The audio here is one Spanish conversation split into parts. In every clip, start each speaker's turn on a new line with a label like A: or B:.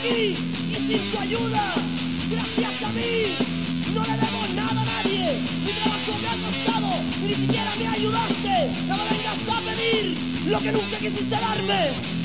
A: aquí y sin tu ayuda. Gracias a mí no le debo nada a nadie. Mi trabajo me ha costado y ni siquiera me ayudaste. No me vengas a pedir lo que nunca quisiste darme.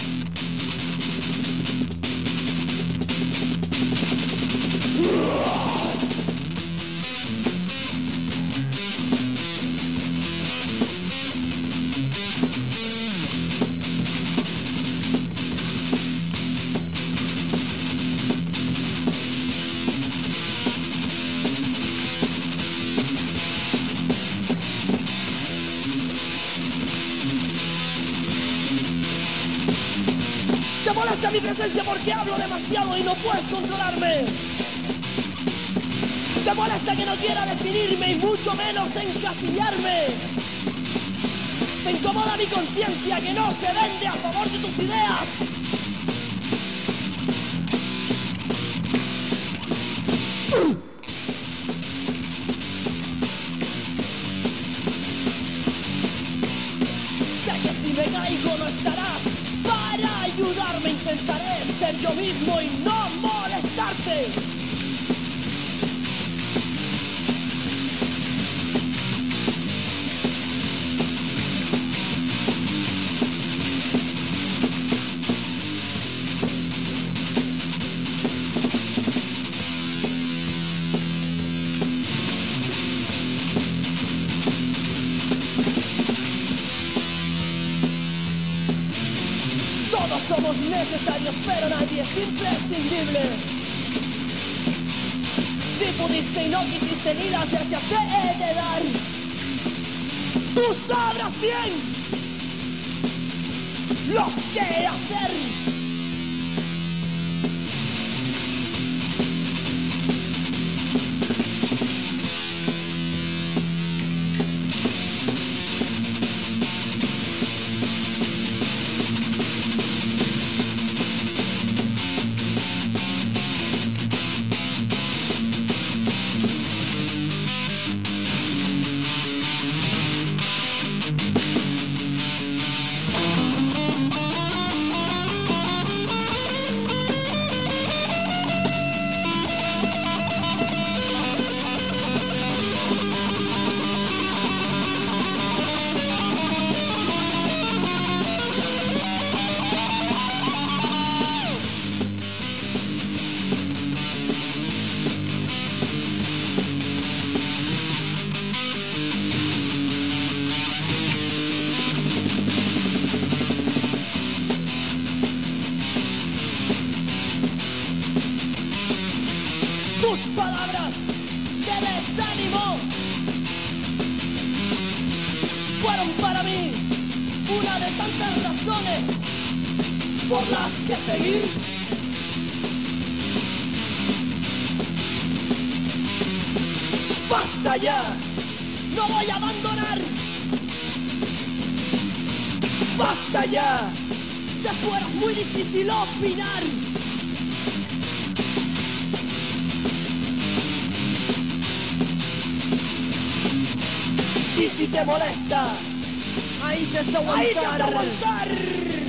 A: ¿Te molesta mi presencia porque hablo demasiado y no puedes controlarme? ¿Te molesta que no quiera definirme y mucho menos encasillarme? ¿Te incomoda mi conciencia que no se vende a favor de tus ideas? Sé que si me caigo no estarás. Para ayudarme intentaré ser yo mismo y no molestarte. Todos somos necesarios, pero nadie es imprescindible. Si pudiste y no quisiste ni las gracias te he de dar. Tú sabrás bien lo que hacer. Tus palabras de desánimo fueron para mí una de tantas razones por las que seguir. ¡Basta ya! ¡No voy a abandonar! ¡Basta ya! De fuera es muy difícil opinar. Y si te molesta, ahí te has de aguantar.